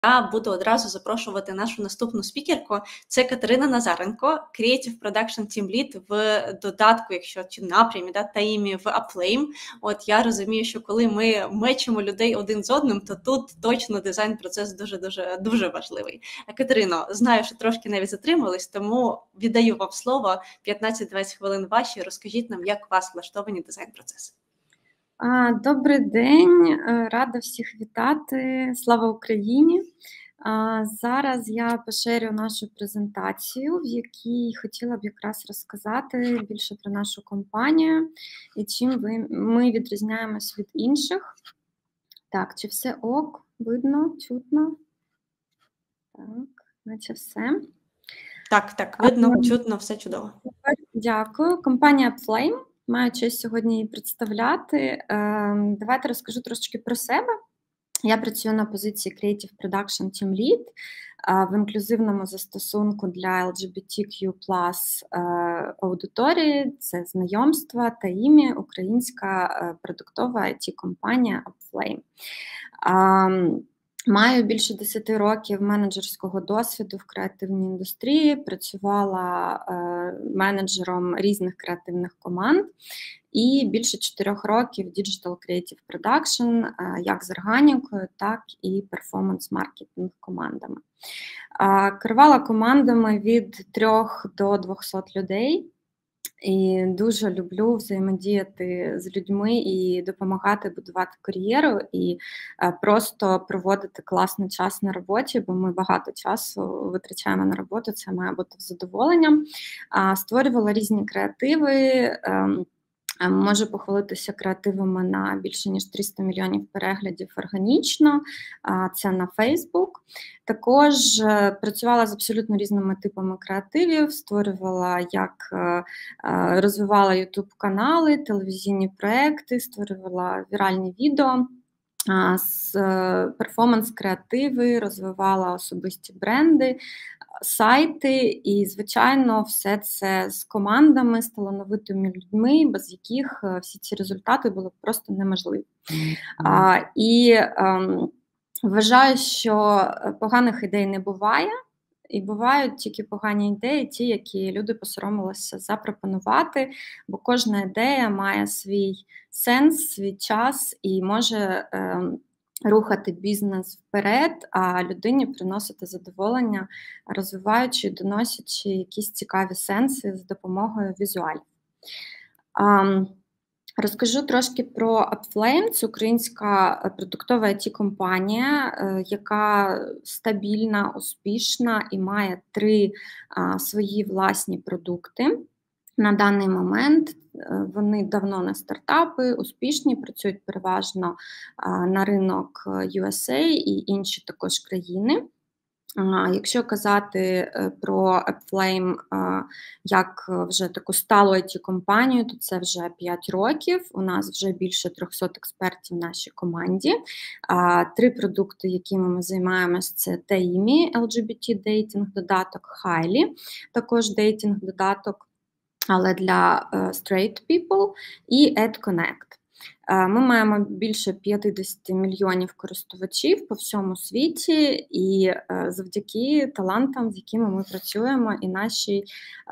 Я буду одразу запрошувати нашу наступну спікерку. Це Катерина Назаренко, Creative Production Team Lead в додатку, якщо чи напрямі, Таїмі в Upflame. От я розумію, що коли ми мечимо людей один з одним, то тут точно дизайн-процес дуже важливий. Катерино, знаю, що трошки навіть затримались, тому віддаю вам слово. 15-20 хвилин ваші. Розкажіть нам, як у вас влаштовані дизайн-процеси. Добрий день, рада всіх вітати. Слава Україні! Зараз я поширю нашу презентацію, в якій хотіла б якраз розказати більше про нашу компанію і чим ми відрізняємось від інших. Так, чи все ок? Видно, чутно? Так, наче все. Так, видно, чутно, все чудово. Дякую. Компанія Upflame. Маю честь сьогодні її представляти. Давайте розкажу трошечки про себе. Я працюю на позиції Creative Production Team Lead в інклюзивному застосунку для LGBTQ+ аудиторії. Це знайомства Таїмі, українська продуктова IT-компанія Upflame. Маю більше 10 років менеджерського досвіду в креативній індустрії, працювала менеджером різних креативних команд і більше 4 років Digital Creative Production, як з органікою, так і перформанс-маркетинг командами. Керувала командами від 3 до 200 людей. І дуже люблю взаємодіяти з людьми і допомагати будувати кар'єру, і просто проводити класний час на роботі, бо ми багато часу витрачаємо на роботу, це має бути задоволенням. Створювала різні креативи, можу похвалитися креативами на більше ніж 300 мільйонів переглядів органічно, це на Facebook. Також працювала з абсолютно різними типами креативів, створювала, розвивала YouTube-канали, телевізійні проекти, створювала віральні відео, перформанс-креативи, розвивала особисті бренди, сайти і, звичайно, все це з командами, з талановитими людьми, без яких всі ці результати були б просто неможливі. Вважаю, що поганих ідей не буває, і бувають тільки погані ідеї, ті, які люди посоромилися запропонувати, бо кожна ідея має свій сенс, свій час і може рухати бізнес вперед, а людині приносити задоволення, розвиваючи, доносячи якісь цікаві сенси з допомогою візуалів. Розкажу трошки про Upflame. Це українська продуктова IT-компанія, яка стабільна, успішна і має 3 свої власні продукти. На даний момент вони давно не стартапи, успішні, працюють переважно на ринок USA і інші також країни. Якщо казати про Upflame як вже таку сталу IT-компанію, то це вже 5 років, у нас вже більше 300 експертів в нашій команді. 3 продукти, якими ми займаємося, це Taimi, LGBT-дейтинг-додаток, Highly, також дейтинг-додаток, але для straight people, і AdConnect. Ми маємо більше 50 мільйонів користувачів по всьому світі, і завдяки талантам, з якими ми працюємо, і нашій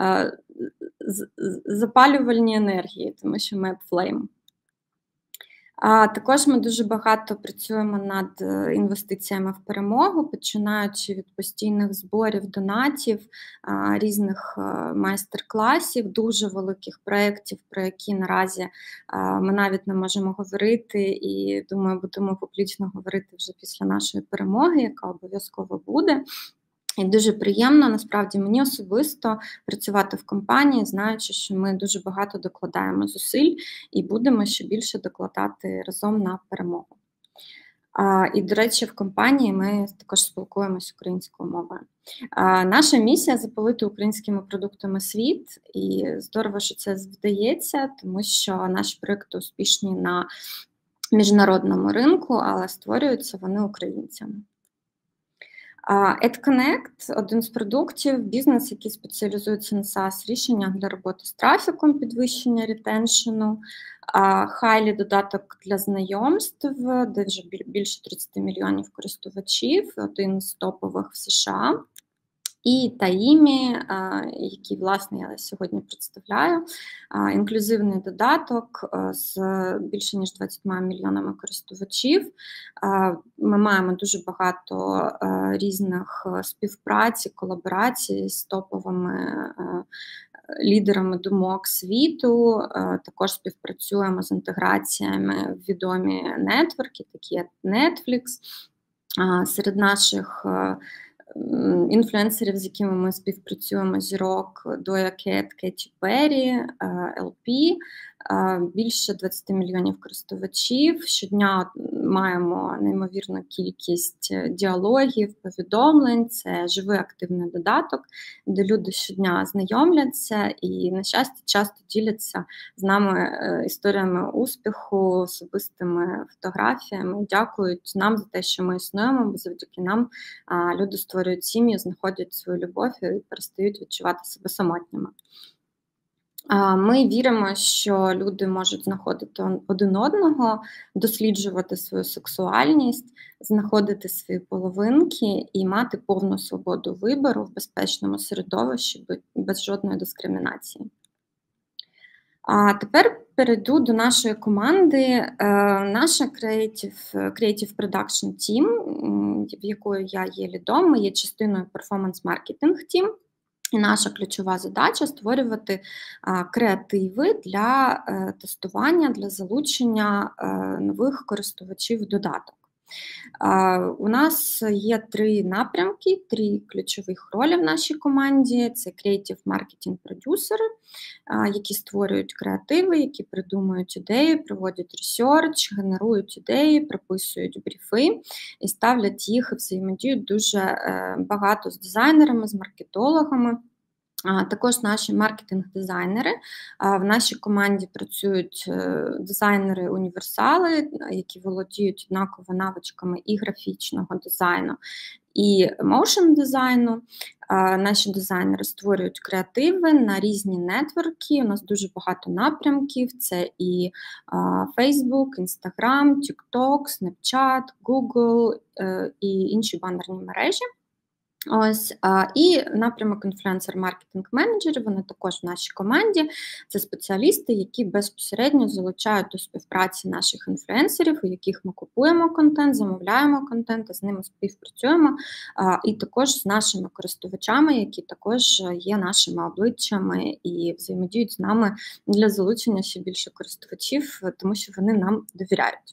запалювальній енергії, тому що ми Upflame. Також ми дуже багато працюємо над інвестиціями в перемогу, починаючи від постійних зборів, донатів, різних майстер-класів, дуже великих проєктів, про які наразі ми навіть не можемо говорити, і, думаю, будемо публічно говорити вже після нашої перемоги, яка обов'язково буде. І дуже приємно, насправді, мені особисто працювати в компанії, знаючи, що ми дуже багато докладаємо зусиль і будемо ще більше докладати разом на перемогу. І, до речі, в компанії ми також спілкуємося українською мовою. Наша місія – запалити українськими продуктами світ, і здорово, що це вдається, тому що наші проекти успішні на міжнародному ринку, але створюються вони українцями. AdConnect – один з продуктів, бізнес, який спеціалізується на SaaS-рішеннях для роботи з трафіком, підвищення ретеншену. Хайлі – додаток для знайомств, де вже більше 30 мільйонів користувачів, один з топових в США. І Таїмі, який, власне, я сьогодні представляю, інклюзивний додаток з більше ніж 20 мільйонами користувачів. Ми маємо дуже багато різних співпраць, колаборацій з топовими лідерами думок світу. Також співпрацюємо з інтеграціями в відомі нетворки, такі як Netflix. Серед наших інфлюенсерів, з якими ми співпрацюємо, зірок Доя Кет, Кеті Перрі, LP, більше 20 мільйонів користувачів. Щодня маємо неймовірну кількість діалогів, повідомлень. Це живий активний додаток, де люди щодня знайомляться і, на щастя, часто діляться з нами історіями успіху, особистими фотографіями. Дякують нам за те, що ми існуємо, бо завдяки нам люди створюють сім'ї, знаходять свою любов і перестають відчувати себе самотніми. Ми віримо, що люди можуть знаходити один одного, досліджувати свою сексуальність, знаходити свої половинки і мати повну свободу вибору в безпечному середовищі без жодної дискримінації. А тепер перейду до нашої команди. Наша Creative Production Team, в якої я є лідом, ми є частиною Performance Marketing Team. І наша ключова задача – створювати креативи для тестування, для залучення нових користувачів в додаток. У нас є 3 напрямки, 3 ключових ролі в нашій команді. Це Creative Marketing продюсери, які створюють креативи, які придумують ідеї, проводять ресерч, генерують ідеї, прописують бріфи і ставлять їх і взаємодіють дуже багато з дизайнерами, з маркетологами. Також наші маркетинг-дизайнери. В нашій команді працюють дизайнери-універсали, які володіють однаково навичками і графічного дизайну, і моушн-дизайну. Наші дизайнери створюють креативи на різні нетворки. У нас дуже багато напрямків. Це і Facebook, Instagram, TikTok, Snapchat, Google і інші банерні мережі. Ось, і напрямок інфлюенсер-маркетинг-менеджерів, вони також в нашій команді. Це спеціалісти, які безпосередньо залучають до співпраці наших інфлюенсерів, у яких ми купуємо контент, замовляємо контент, з ними співпрацюємо, і також з нашими користувачами, які також є нашими обличчями і взаємодіють з нами для залучення ще більше користувачів, тому що вони нам довіряють.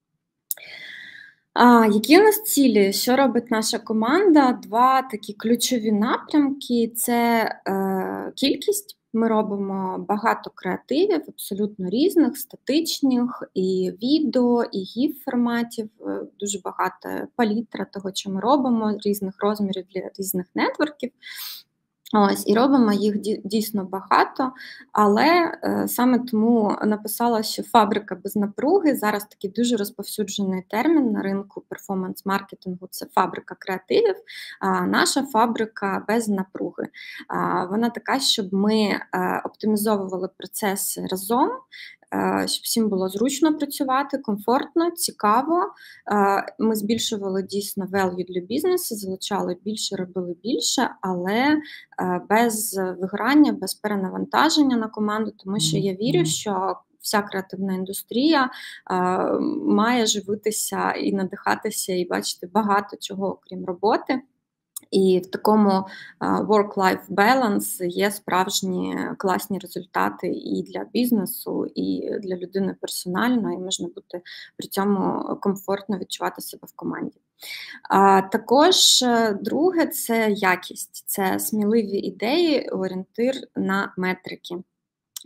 Які у нас цілі? Що робить наша команда? 2 такі ключові напрямки – це кількість. Ми робимо багато креативів, абсолютно різних, статичних, і відео, і гіф-форматів, дуже багато палітра того, що ми робимо, різних розмірів для різних нетворків. Ось, і робимо їх дійсно багато, але саме тому написала, що фабрика без напруги. Зараз такий дуже розповсюджений термін на ринку перформанс-маркетингу – це фабрика креативів. Наша фабрика без напруги. Вона така, щоб ми оптимізовували процеси разом, щоб всім було зручно працювати, комфортно, цікаво. Ми збільшували дійсно value для бізнесу, залучали більше, робили більше, але без вигорання, без перенавантаження на команду, тому що я вірю, що вся креативна індустрія має живитися і надихатися, і бачити багато чого, окрім роботи. І в такому work-life balance є справжні класні результати і для бізнесу, і для людини персонально, і можна бути при цьому комфортно відчувати себе в команді. Також друге – це якість, це сміливі ідеї, орієнтир на метрики.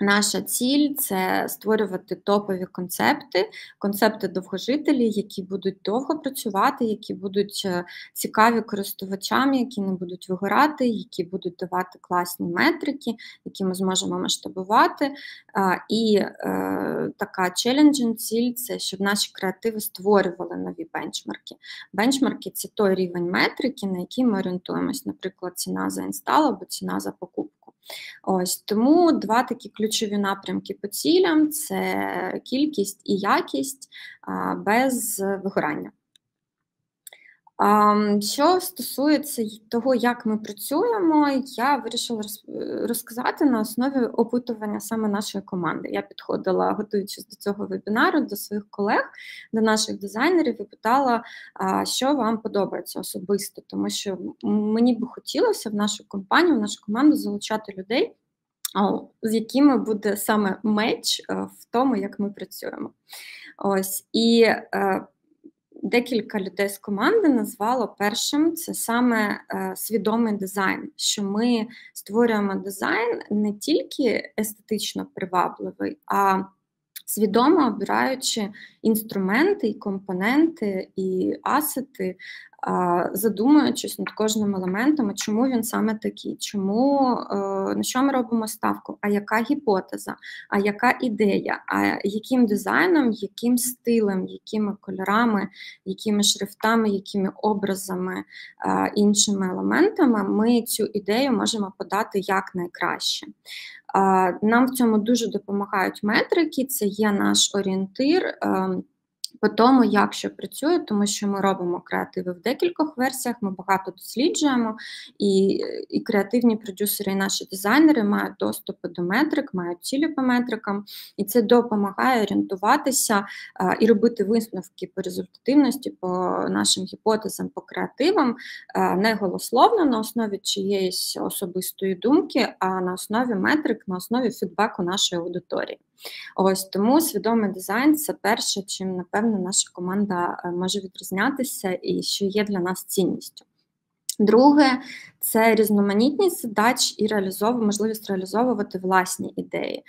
Наша ціль – це створювати топові концепти довгожителі, які будуть довго працювати, які будуть цікаві користувачам, які не будуть вигорати, які будуть давати класні метрики, які ми зможемо масштабувати. І така challenging ціль – це щоб наші креативи створювали нові бенчмарки. Бенчмарки – це той рівень метрики, на який ми орієнтуємось, наприклад, ціна за інстал або ціна за покупку. Ось, тому два такі ключові напрямки по цілям – це кількість і якість без вигорання. Що стосується того, як ми працюємо, я вирішила розказати на основі опитування саме нашої команди. Я підходила, готуючись до цього вебінару, до своїх колег, до наших дизайнерів і питала, що вам подобається особисто, тому що мені би хотілося в нашу компанію, в нашу команду залучати людей, з якими буде саме меч в тому, як ми працюємо. Ось, і декілька людей з команди назвало першим це саме свідомий дизайн, що ми створюємо дизайн не тільки естетично привабливий, а свідомо обираючи інструменти, і компоненти, і асети, задумуючись над кожним елементом, чому він саме такий, на що ми робимо ставку, а яка гіпотеза, а яка ідея, а яким дизайном, яким стилем, якими кольорами, якими шрифтами, якими образами, іншими елементами ми цю ідею можемо подати як найкраще. Нам в цьому дуже допомагають метрики, це є наш орієнтир по тому, як що працює, тому що ми робимо креативи в декількох версіях, ми багато досліджуємо, і креативні продюсери, і наші дизайнери мають доступи до метрик, мають цілі по метрикам, і це допомагає орієнтуватися і робити висновки по результативності, по нашим гіпотезам, по креативам, не голословно, на основі чиєїсь особистої думки, а на основі метрик, на основі фідбеку нашої аудиторії. Ось, тому свідомий дизайн – це перше, чим, напевно, наша команда може відрізнятися і що є для нас цінністю. Друге – це різноманітність задач і можливість реалізовувати власні ідеї.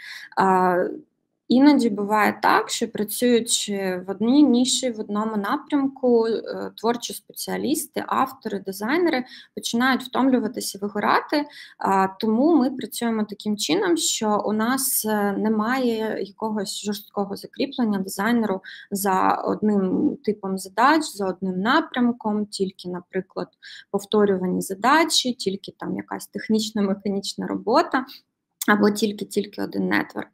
Іноді буває так, що працюючи в одній ніші, в одному напрямку, творчі спеціалісти, автори, дизайнери починають втомлюватися і вигорати, тому ми працюємо таким чином, що у нас немає якогось жорсткого закріплення дизайнеру за одним типом задач, за одним напрямком, тільки, наприклад, повторювані задачі, тільки там якась технічна, механічна робота, або тільки один нетворк.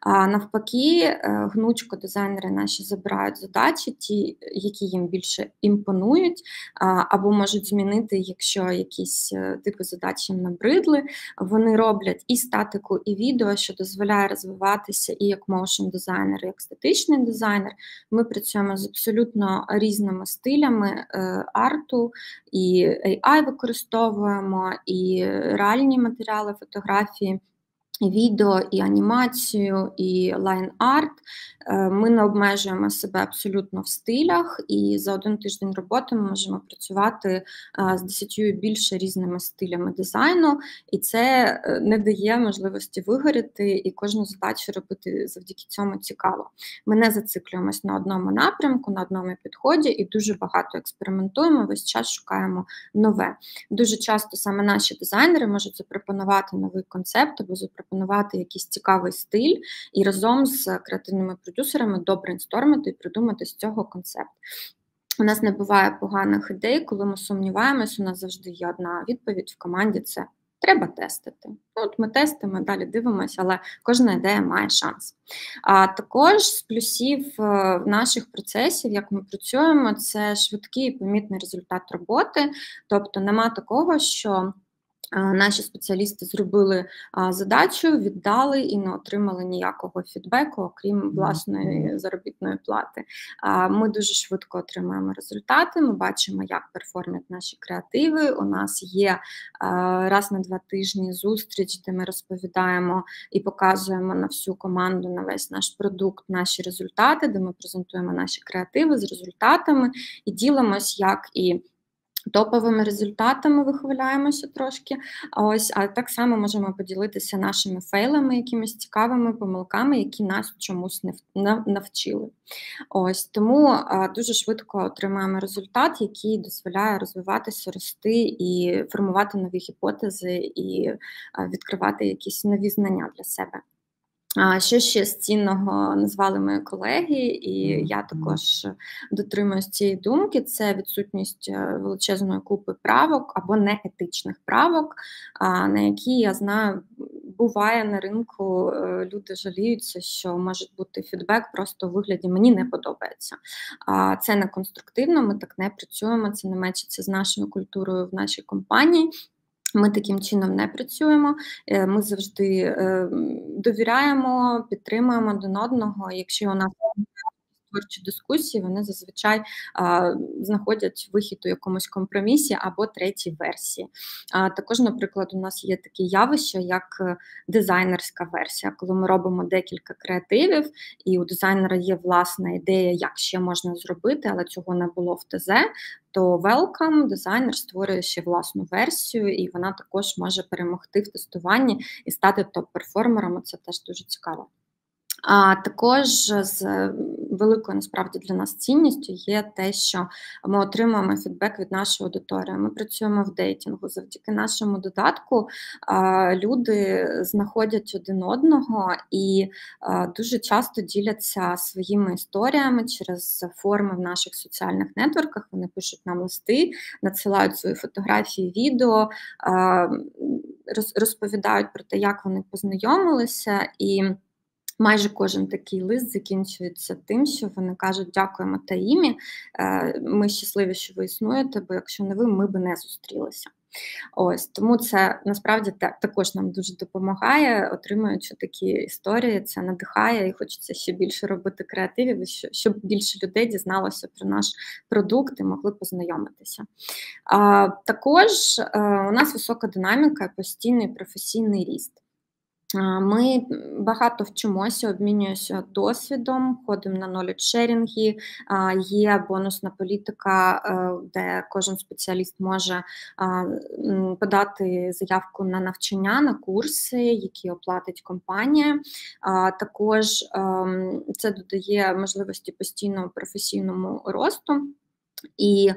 Навпаки, гнучко дизайнери наші забирають задачі, ті, які їм більше імпонують, або можуть змінити, якщо якісь типи задач їм набридли. Вони роблять і статику, і відео, що дозволяє розвиватися і як motion дизайнер, і як статичний дизайнер. Ми працюємо з абсолютно різними стилями арту, і AI використовуємо, і реальні матеріали, фотографії, відео, і анімацію, і лайн-арт. Ми не обмежуємо себе абсолютно в стилях, і за один тиждень роботи ми можемо працювати з 10 і більше різними стилями дизайну, і це не дає можливості вигоріти і кожну задачу робити завдяки цьому цікаво. Ми не зациклюємось на одному напрямку, на одному підході і дуже багато експериментуємо, весь час шукаємо нове. Дуже часто саме наші дизайнери можуть запропонувати новий концепт або запропонувати якийсь цікавий стиль і разом з креативними продюсерами добрейнстормити і придумати з цього концепт. У нас не буває поганих ідей, коли ми сумніваємось, у нас завжди є одна відповідь в команді – це треба тестити. От ми тестимо, далі дивимося, але кожна ідея має шанс. А також з плюсів наших процесів, як ми працюємо, це швидкий і помітний результат роботи, тобто нема такого, що наші спеціалісти зробили задачу, віддали і не отримали ніякого фідбеку, окрім власної заробітної плати. Ми дуже швидко отримуємо результати, ми бачимо, як перформять наші креативи. У нас є раз на 2 тижні зустріч, де ми розповідаємо і показуємо на всю команду, на весь наш продукт, наші результати, де ми презентуємо наші креативи з результатами і ділимось, як і топовими результатами вихваляємося трошки. А так само можемо поділитися нашими фейлами, якимись цікавими помилками, які нас чомусь навчили. Тому дуже швидко отримуємо результат, який дозволяє розвиватися, рости і формувати нові гіпотези і відкривати якісь нові знання для себе. Що ще з цінного назвали мої колеги, і я також дотримуюсь цієї думки, це відсутність величезної купи правок або неетичних правок, на які, я знаю, буває на ринку, люди жаліються, що може бути фідбек просто у вигляді «мені не подобається». Це не конструктивно, ми так не працюємо, це не мечиться з нашою культурою в нашій компанії. Ми таким чином не працюємо, ми завжди довіряємо, підтримуємо один одного. Якщо у нас творчі дискусії, вони зазвичай знаходять вихід у якомусь компромісі або третій версії. Також, наприклад, у нас є таке явище, як дизайнерська версія, коли ми робимо декілька креативів, і у дизайнера є власна ідея, як ще можна зробити, але цього не було в ТЗ, то welcome, дизайнер створює ще власну версію, і вона також може перемогти в тестуванні і стати топ-перформером, це теж дуже цікаво. Також з великою, насправді, для нас цінністю є те, що ми отримуємо фідбек від нашої аудиторії. Ми працюємо в дейтингу. Завдяки нашому додатку люди знаходять один одного і дуже часто діляться своїми історіями через форми в наших соціальних нетворках. Вони пишуть нам листи, надсилають свої фотографії, відео, розповідають про те, як вони познайомилися, і майже кожен такий лист закінчується тим, що вони кажуть: дякуємо Таїмі, ми щасливі, що ви існуєте, бо якщо не ви, ми б не зустрілися. Тому це насправді також нам дуже допомагає, отримуючи такі історії, це надихає і хочеться ще більше робити креативів, щоб більше людей дізналося про наш продукт і могли познайомитися. Також у нас висока динаміка і постійний професійний ріст. Ми багато вчимося, обмінюємося досвідом, ходимо на knowledge-шерінги, є бонусна політика, де кожен спеціаліст може подати заявку на навчання, на курси, які оплатить компанія. Також це додає можливості постійного професійному росту і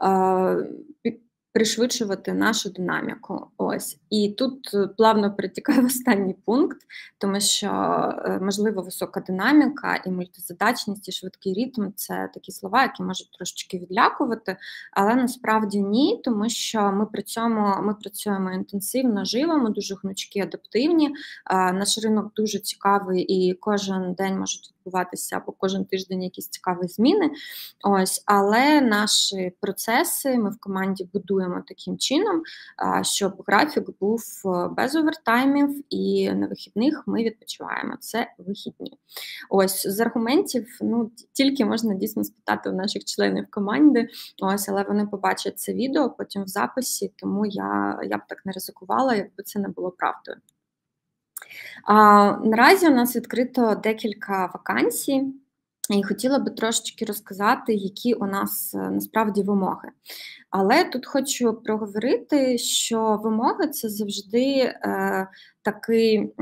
пришвидшувати нашу динаміку. І тут плавно перетікає в останній пункт, тому що, можливо, висока динаміка і мультизадачність, і швидкий ритм – це такі слова, які можуть трошечки відлякувати, але насправді ні, тому що ми працюємо інтенсивно, живо, ми дуже гнучкі, адаптивні, наш ринок дуже цікавий і кожен день можуть відбуватися або кожен тиждень якісь цікаві зміни. Але наші процеси ми в команді будуємо таким чином, щоб графік був без овертаймів і на вихідних ми відпочиваємо. Це вихідні. З аргументів, тільки можна дійсно спитати у наших членів команди, але вони побачать це відео потім в записі, тому я б так не ризикувала, якби це не було правдою. Наразі у нас відкрито декілька вакансій, і хотіла би трошечки розказати, які у нас насправді вимоги. Але тут хочу проговорити, що вимоги – це завжди такий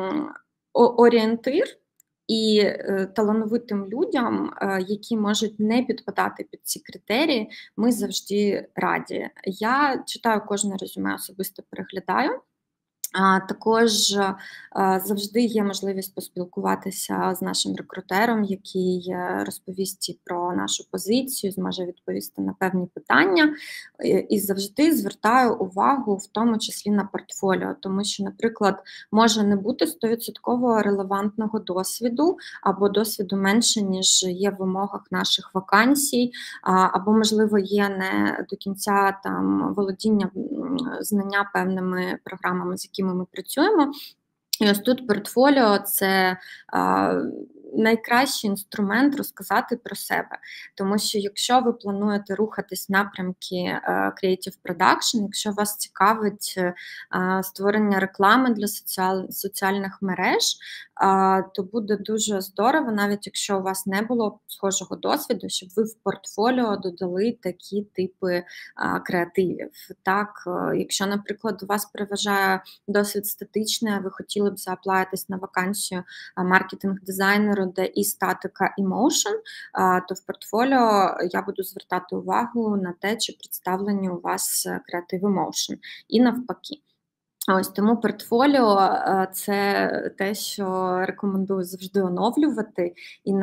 орієнтир, і талановитим людям, які можуть не підпадати під ці критерії, ми завжди раді. Я читаю кожне резюме, особисто переглядаю. Також завжди є можливість поспілкуватися з нашим рекрутером, який розповість про нашу позицію, зможе відповісти на певні питання. І завжди звертаю увагу в тому числі на портфоліо, тому що, наприклад, може не бути 100% релевантного досвіду, або досвіду менше, ніж є в вимогах наших вакансій, або, можливо, є не до кінця володіння, знання певними програмами, з якими ми працюємо. І ось тут портфоліо – це найкращий інструмент розказати про себе. Тому що якщо ви плануєте рухатись в напрямки Creative Production, якщо вас цікавить створення реклами для соціальних мереж, то буде дуже здорово, навіть якщо у вас не було схожого досвіду, щоб ви в портфоліо додали такі типи креативів. Так, якщо, наприклад, у вас переважає досвід статичний, а ви хотіли б зааплаїтись на вакансію маркетинг-дизайнеру, де і статика, і моушен, то в портфоліо я буду звертати увагу на те, чи представлені у вас креативи моушен, і навпаки. Ось тому портфоліо – це те, що рекомендую завжди оновлювати і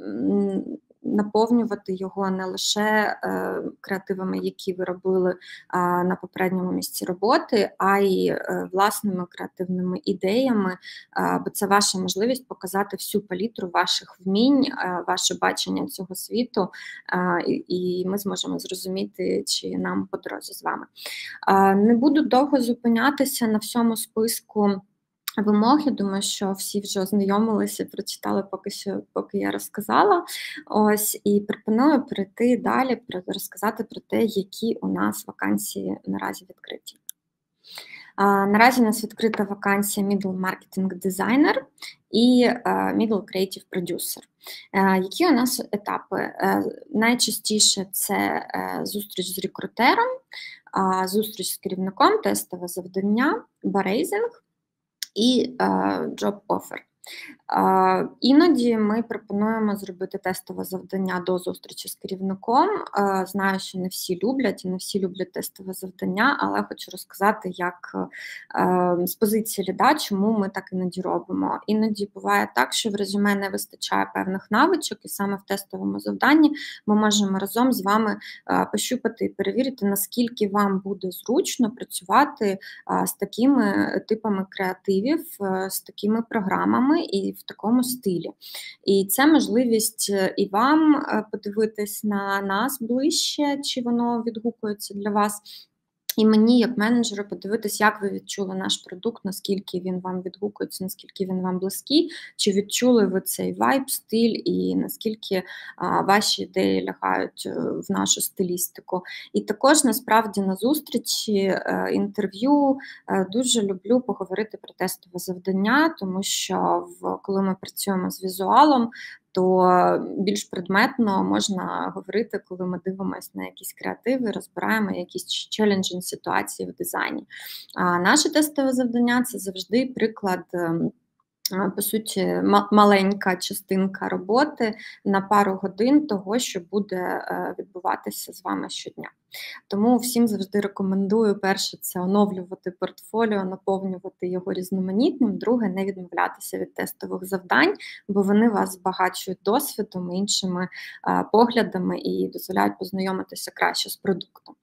наповнювати його не лише креативами, які ви робили на попередньому місці роботи, а й власними креативними ідеями, бо це ваша можливість показати всю палітру ваших вмінь, ваше бачення цього світу, і ми зможемо зрозуміти, чи нам по дорозі з вами. Не буду довго зупинятися на всьому списку вимоги, думаю, що всі вже ознайомилися, прочитали поки я розказала. Ось, і пропоную перейти далі, розказати про те, які у нас вакансії наразі відкриті. Наразі у нас відкрита вакансія Middle Marketing Designer і Middle Creative Producer. Які у нас етапи? Найчастіше це зустріч з рекрутером, зустріч з керівником, тестове завдання, барейзинг і job offer. Іноді ми пропонуємо зробити тестове завдання до зустрічі з керівником. Знаю, що не всі люблять, і не всі люблять тестове завдання, але хочу розказати, як з позиції ліда, чому ми так іноді робимо. Іноді буває так, що в резюме не вистачає певних навичок, і саме в тестовому завданні ми можемо разом з вами пощупати і перевірити, наскільки вам буде зручно працювати з такими типами креативів, з такими програмами і в такому стилі. І це можливість і вам подивитись на нас ближче, чи воно відгукується для вас, і мені, як менеджеру, подивитись, як ви відчули наш продукт, наскільки він вам відгукується, наскільки він вам близький, чи відчули ви цей вайб, стиль, і наскільки ваші ідеї лягають в нашу стилістику. І також, насправді, на зустрічі, інтерв'ю дуже люблю поговорити про тестове завдання, тому що коли ми працюємо з візуалом, то більш предметно можна говорити, коли ми дивимося на якісь креативи, розбираємо якісь челенджі ситуації в дизайні. А наше тестове завдання – це завжди приклад, по суті, маленька частинка роботи на пару годин того, що буде відбуватися з вами щодня. Тому всім завжди рекомендую, перше, це оновлювати портфоліо, наповнювати його різноманітним, друге, не відмовлятися від тестових завдань, бо вони вас збагачують досвідом, іншими поглядами і дозволяють познайомитися краще з продуктом.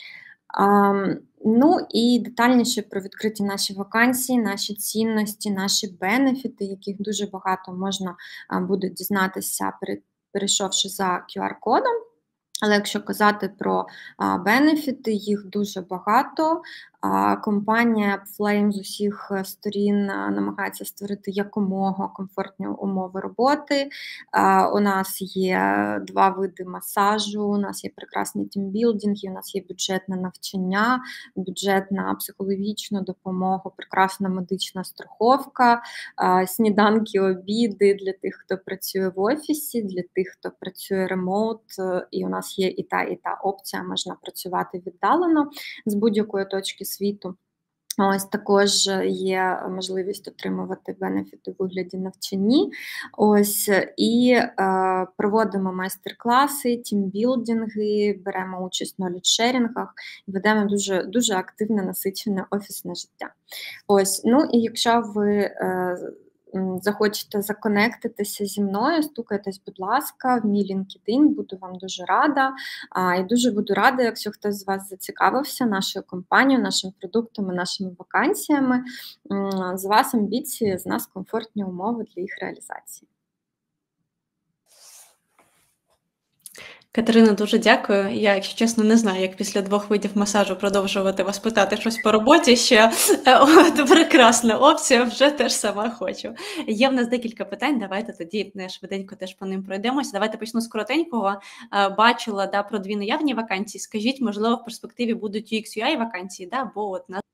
Ну і детальніше про відкриті наші вакансії, наші цінності, наші бенефіти, яких дуже багато можна буде дізнатися, перейшовши за QR-кодом. Але якщо казати про бенефіти, їх дуже багато. Компанія Flame з усіх сторін намагається створити якомога комфортні умови роботи. У нас є 2 види масажу, у нас є прекрасний тімбілдинг, у нас є бюджетне навчання, бюджетна психологічна допомога, прекрасна медична страховка, сніданки, обіди для тих, хто працює в офісі, для тих, хто працює ремоут, і у нас є і та опція, можна працювати віддалено з будь-якої точки світу. Ось також є можливість отримувати бенефіти у вигляді навчання. Ось, і проводимо майстер-класи, тімбілдинги, беремо участь в knowledge-шерінгах, ведемо дуже, дуже активне, насичене офісне життя. Ось, ну і якщо ви захочете законектитися зі мною, стукайтесь, будь ласка, в мій LinkedIn, буду вам дуже рада. І дуже буду рада, якщо хтось з вас зацікавився нашою компанією, нашими продуктами, нашими вакансіями. З вас амбіції, з нас комфортні умови для їх реалізації. Катерина, дуже дякую. Я, якщо чесно, не знаю, як після 2 видів масажу продовжувати вас питати щось по роботі ще. От, прекрасна опція, вже теж сама хочу. Є в нас декілька питань, давайте тоді швиденько теж по ним пройдемося. Давайте почну з коротенького. Бачила про 2 наявні вакансії. Скажіть, можливо, в перспективі будуть UX-UI вакансії, бо от нас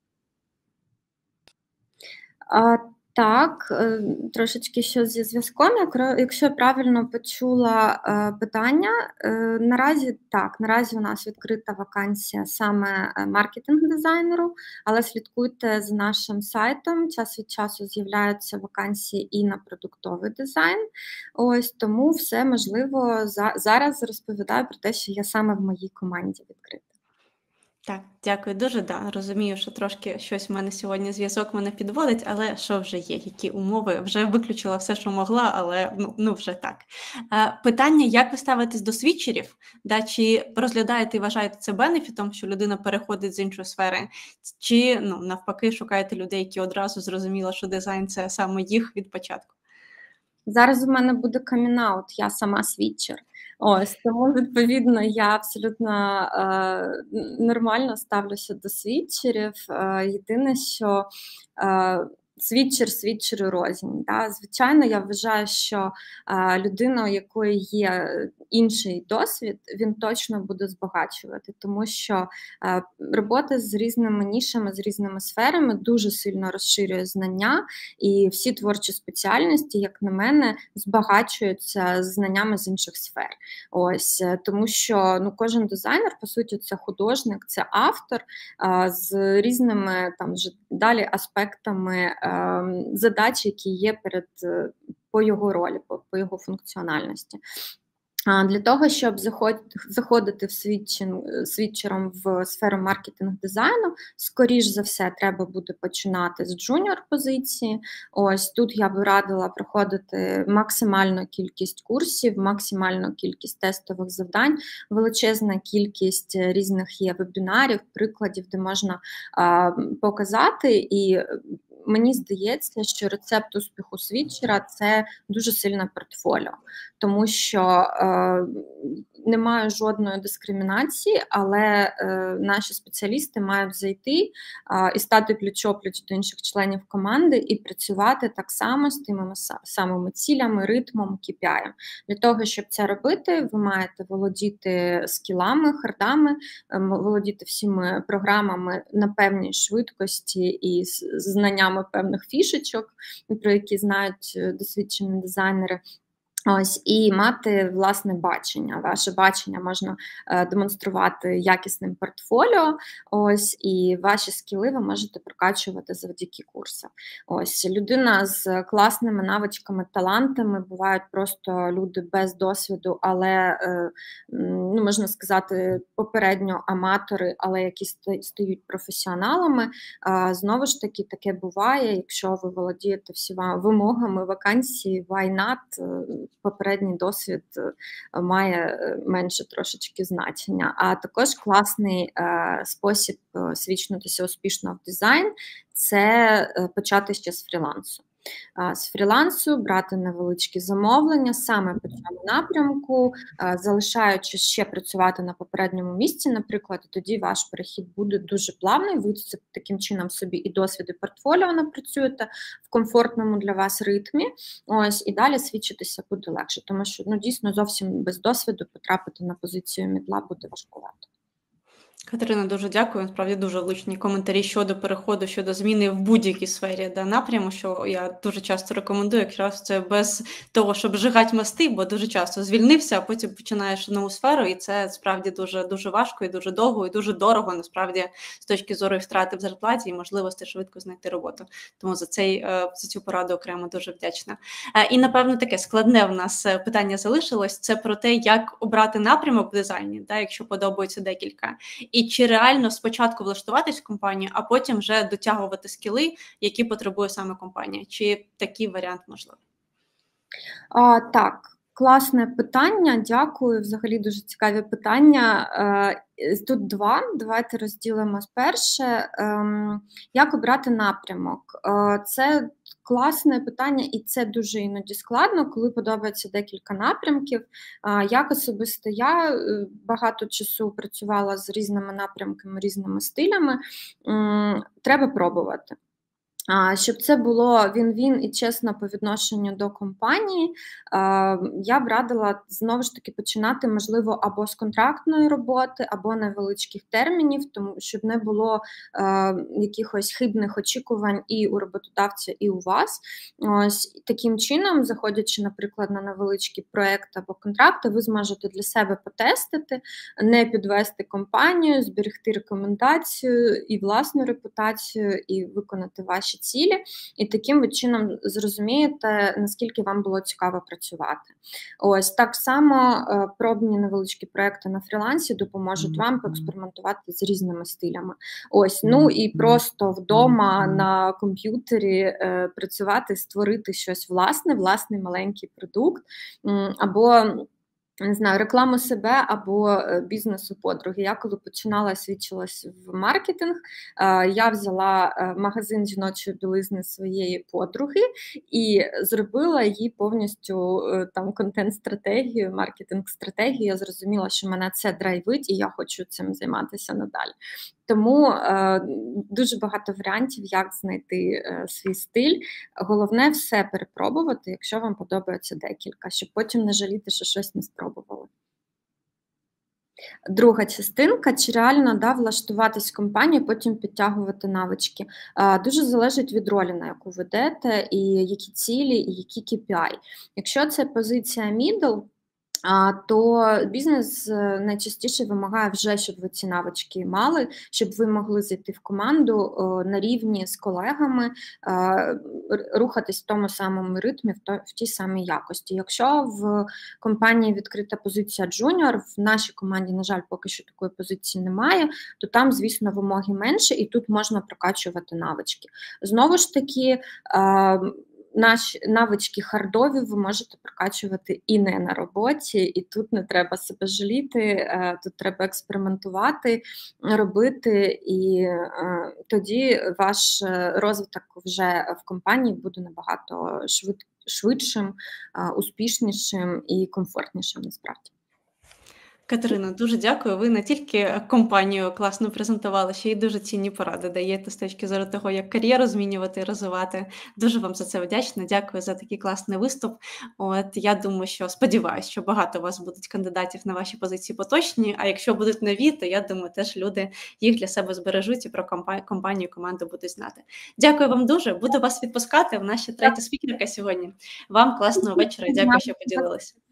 Так, трошечки що зі зв'язком. Якщо я правильно почула питання, наразі у нас відкрита вакансія саме маркетинг-дизайнеру, але слідкуйте за нашим сайтом, час від часу з'являються вакансії і на продуктовий дизайн. Ось тому все можливо. Зараз розповідаю про те, що я саме в моїй команді відкрита. Так, дякую дуже. Розумію, що трошки щось в мене сьогодні зв'язок мене підводить, але що вже є, які умови? Вже виключила все, що могла, але вже так. Питання, як ви ставитесь до світчерів? Чи розглядаєте і вважаєте це бенефітом, що людина переходить з іншої сфери? Чи навпаки шукаєте людей, які одразу зрозуміли, що дизайн – це саме їх від початку? Зараз у мене буде камін-аут, я сама світчер. Ось, тому, відповідно, я абсолютно нормально ставлюся до світчерів. Єдине, що світчеру рознь. Звичайно, я вважаю, що людина, у якої є інший досвід, він точно буде збагачувати, тому що робота з різними нішами, з різними сферами дуже сильно розширює знання, і всі творчі спеціальності, як на мене, збагачуються знаннями з інших сфер. Ось, тому що кожен дизайнер, по суті, це художник, це автор з різними далі аспектами задач, які є по його ролі, по його функціональності. Для того, щоб заходити світчером в сферу маркетинг-дизайну, скоріш за все, треба буде починати з джуніор-позиції. Ось тут я би радила проходити максимальну кількість курсів, максимальну кількість тестових завдань, величезна кількість різних є вебінарів, прикладів, де можна показати. І мені здається, що рецепт успіху світчера – це дуже сильне портфоліо, тому що немає жодної дискримінації, але наші спеціалісти мають зайти і стати пліч-опліч до інших членів команди і працювати так само з тими самими цілями, ритмом, KPI. Для того, щоб це робити, ви маєте володіти скілами, хардами, володіти всіми програмами на певній швидкості і знаннями певних фішечок, про які знають досвідчені дизайнери. Ось, і мати власне бачення. Ваше бачення можна демонструвати якісним портфоліо, ось, і ваші скіли ви можете прокачувати завдяки курсам. Ось, людина з класними навичками, талантами, бувають просто люди без досвіду, але, можна сказати, попередньо аматори, але які стають професіоналами. Знову ж таки, таке буває, якщо ви володієте всіма вимогами вакансії, why not? Попередній досвід має менше трошечки значення. А також класний спосіб свідчитися успішно в дизайн – це почати ще з фрілансу. З фрілансу брати невеличкі замовлення саме по цьому напрямку, залишаючись ще працювати на попередньому місці, наприклад, тоді ваш перехід буде дуже плавний, ви таким чином собі і досвід, і портфоліо напрацюєте в комфортному для вас ритмі, ось, і далі свідчитися буде легше, тому що, дійсно, зовсім без досвіду потрапити на позицію мідла буде важкувато. Катерина, дуже дякую. Насправді дуже влучні коментарі щодо переходу, щодо зміни в будь-якій сфері напряму, що я дуже часто рекомендую, якраз це без того, щоб жигати мости, бо дуже часто звільнився, а потім починаєш нову сферу, і це справді дуже, дуже важко і дуже довго, і дуже дорого, насправді, з точки зору втрати в зарплаті і можливості швидко знайти роботу. Тому за цю пораду окремо дуже вдячна. І, напевно, таке складне в нас питання залишилось, це про те, як обрати напрямок в дизайні, якщо подобається декілька. І чи реально спочатку влаштуватись в компанію, а потім вже дотягувати скіли, які потребує саме компанія? Чи такий варіант можливий? Так, класне питання, дякую. Взагалі дуже цікаві питання. Тут два, давайте розділимо. Перше, як обрати напрямок? Це класне питання, і це дуже іноді складно, коли подобається декілька напрямків. Як особисто я багато часу працювала з різними напрямками, різними стилями. Треба пробувати. Щоб це було він-він і чесно по відношенню до компанії, я б радила, знову ж таки, починати, можливо, або з контрактної роботи, або невеличких термінів, тому щоб не було якихось хибних очікувань і у роботодавця, і у вас. Ось таким чином, заходячи, наприклад, на невеличкий проєкт або контракти, ви зможете для себе потестити, не підвести компанію, зберегти рекомендацію і власну репутацію, і виконати ваші цілі, і таким чином зрозумієте, наскільки вам було цікаво працювати. Ось так само пробні невеличкі проекти на фрілансі допоможуть вам поекспериментувати з різними стилями. Ось, ну і просто вдома на комп'ютері працювати, створити щось власний маленький продукт, або не знаю, рекламу себе або бізнесу подруги. Я коли починала, свідчилась в маркетинг, я взяла магазин жіночої білизни своєї подруги і зробила їй повністю там контент-стратегію, маркетинг-стратегію. Я зрозуміла, що мене це драйвить і я хочу цим займатися надалі. Тому дуже багато варіантів, як знайти свій стиль. Головне все перепробувати, якщо вам подобається декілька, щоб потім не жаліти, що щось не спробували. Друга частинка, чи реально влаштуватись в компанію, потім підтягувати навички. Дуже залежить від ролі, на яку ви йдете, і які цілі, і які KPI. Якщо це позиція middle, то бізнес найчастіше вимагає вже, щоб ви ці навички мали, щоб ви могли зайти в команду на рівні з колегами, рухатись в тому самому ритмі, в тій самій якості. Якщо в компанії відкрита позиція джуніор, в нашій команді, на жаль, поки що такої позиції немає, то там, звісно, вимоги менше, і тут можна прокачувати навички. Знову ж таки, наші навички хардові ви можете прокачувати і не на роботі, і тут не треба себе жаліти, тут треба експериментувати, робити, і тоді ваш розвиток вже в компанії буде набагато швидшим, успішнішим і комфортнішим насправді. Катерина, дуже дякую. Ви не тільки компанію класно презентували, ще й дуже цінні поради даєте з точки зору того, як кар'єру змінювати і розвивати. Дуже вам за це вдячна. Дякую за такий класний виступ. Я думаю, сподіваюся, що багато у вас будуть кандидатів на ваші позиції поточні, а якщо будуть нові, то я думаю, теж люди їх для себе збережуть і про компанію, команду будуть знати. Дякую вам дуже. Буду вас відпускати. У нас ще третя спікерка сьогодні. Вам класного вечора. Дякую, що поділилися.